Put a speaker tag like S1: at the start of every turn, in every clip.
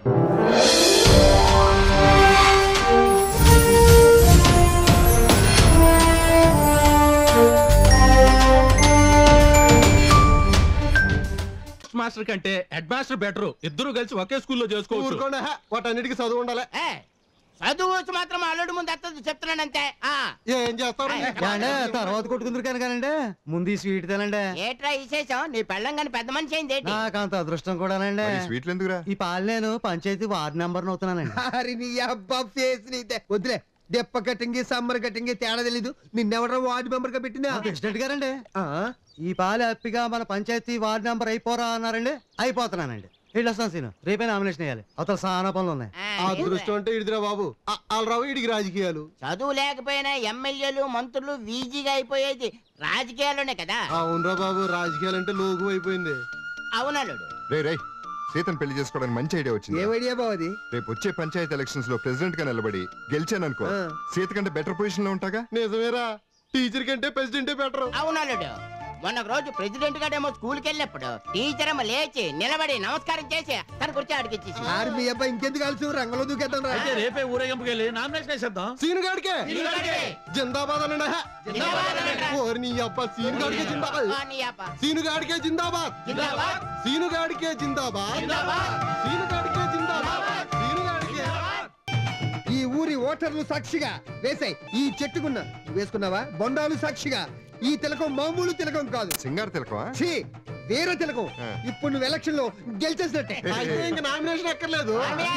S1: Master కంటే head master better. ఇద్దరు కలిసి ఒకే స్కూల్లో చేసుకోవచ్చు.
S2: వాటన్నిటికీ చదువు ఉండాలి.
S3: చదువు మాత్రం అల్లుడు ముందు ఎత్తదు చెప్తున్నాను అంతే.
S2: ఏం చేస్తారు
S4: తర్వాత కొట్టుకుందరు కనుకనండి. ముందు ఈ స్వీట్ తినండి.
S3: ఏట్రా విశేషం? నీ పెళ్ళం కానీ పెద్ద మనిషి అయింది.
S4: నాకంత అదృష్టం కూడానండి.
S5: స్వీట్లు ఎందుకురా?
S4: ఈ పాలు నేను పంచాయతీ వార్డు నెంబర్ అవుతున్నానండి.
S2: అరే నీ అబ్బా ఫేస్ నీతే వదిలే. దెప్ప కట్టింగి సమ్మర్ కట్టింగి తేడా తెలీదు. నిన్నెవడో వార్డు మెంబర్ గా పెట్టిందా?
S4: ప్రెసిడెంట్ గారండి. ఈ పాలు హ్యాపీగా మన పంచాయతీ వార్డు నెంబర్ అయిపోరా అన్నారండి. అయిపోతున్నానండి. వెళ్ళొస్తాను సీను. రేపే నామినేషన్ వేయాలి. అవతల చాలా పనులు ఉన్నాయి.
S2: అదృష్టం అంటే ఇడిదిరా బాబు. రావు ఇడికి రాజకీయాలు.
S3: చదువు లేకపోయినా ఎమ్మెల్యేలు మంత్రులు ఈజీగా అయిపోయేది రాజకీయాల్లోనే కదా.
S2: అవునరా బాబు, రాజకీయాలు అంటే లోగు అయిపోయింది.
S3: అవునల్లుడు.
S5: రే సీతను పెళ్లి చేసుకోవడానికి మంచి ఐడియా వచ్చింది.
S2: ఏ ఐడియా బాబు అది?
S5: రేపు వచ్చే పంచాయతీ ఎలక్షన్స్ లో ప్రెసిడెంట్ గా నిలబడి గెలిచాననుకో, సీత కంటే బెటర్ పొజిషన్ లో ఉంటాగా.
S2: నిజమేరా, టీచర్ కంటే ప్రెసిడెంటే బెటర్.
S3: అవునల్లుడు. మొన్న రోజు ప్రెసిడెంట్ గారేమో స్కూల్కి వెళ్ళినప్పుడు టీచర్ ఏమో లేచి నిలబడి నమస్కారం చేసి తన కుర్చీ అడిగిచ్చేసి
S2: మీ అబ్బాయి ఇంకెందుకు కలిసి రంగంలో దూకేద్దాం రా.
S1: రేపే ఊరేగింపుకి వెళ్ళి నామినేషన్ వేసేద్దాం.
S2: సీను గాడికే జిందాబాద్ అనండి. ఓరి నీ అబ్బా, సీను గాడికే జిందాబాద్. సీను గాడికే జిందాబాద్. సీను గాడికే జిందాబాద్. సీను గాడికే జిందాబాద్. సీను గాడికే. ఈ ఊరి ఓటర్లు సాక్షిగా వేసాయి ఈ చెట్టుకున్న. వేసుకున్నావా? బొండాలు సాక్షిగా ఈ తిలకం మామూలు తిలకం కాదు.
S5: సింగారు తిలకమా?
S2: వేరే తిలకం. ఇప్పుడు నువ్వు ఎలక్షన్ లో గెలిచేసినట్టే. నామినేషన్ ఎక్కర్లేదు.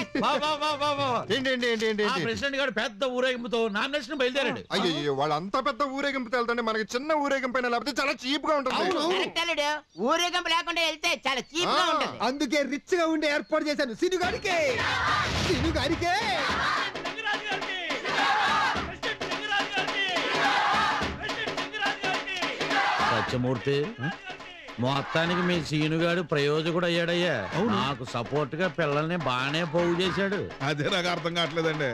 S1: ప్రెసిడెంట్ గారు పెద్ద ఊరేగింపుతో నామినేషన్ బయలుదేరాడు.
S5: అయ్యో, వాళ్ళు అంత పెద్ద ఊరేగింపు వెళ్తుంటే మనకి చిన్న ఊరేగింపు అయినా లేకపోతే చాలా చీప్ గా ఉంటుంది.
S3: ఊరేగింపు లేకుండా వెళ్తే చాలా చీప్ గా ఉంటుంది.
S2: అందుకే రిచ్ గా ఉండే ఏర్పాటు చేశాను. సీను గాడికే. సీను గాడికే.
S1: సత్యమూర్తి, మొత్తానికి మీ సీనుగాడు ప్రయోజకుడు అయ్యాడయ్యా. నాకు సపోర్ట్ గా పిల్లల్ని బాగానే పోగు చేశాడు.
S6: అదే నాకు అర్థం కావట్లేదండి.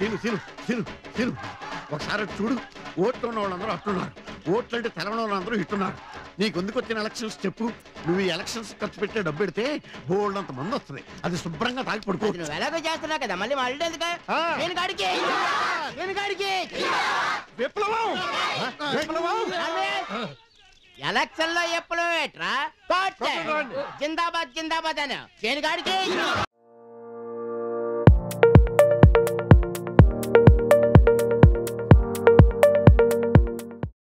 S7: ఒకసారి చూడు, ఓట్లు ఉన్న వాళ్ళందరూ అట్టున్నారు, ఓట్లు అంటే తెలవని వాళ్ళందరూ ఇట్టున్నారు. నీకు ఎందుకు వచ్చిన ఎలక్షన్స్ చెప్పు. నువ్వు ఈ ఎలక్షన్స్ ఖర్చు పెట్టే డబ్బు పెడితే బోల్డ్ అంత మంది వస్తుంది. అది శుభ్రంగా తాగి పడుకో.
S3: నువ్వు ఎలాగో చేస్తున్నావు కదా, మళ్ళీ మళ్ళీ ఎందుకు? ఎలక్షన్ లో ఎప్పుడు జిందాబాద్ జిందాబాద్ అని దేనికాడికి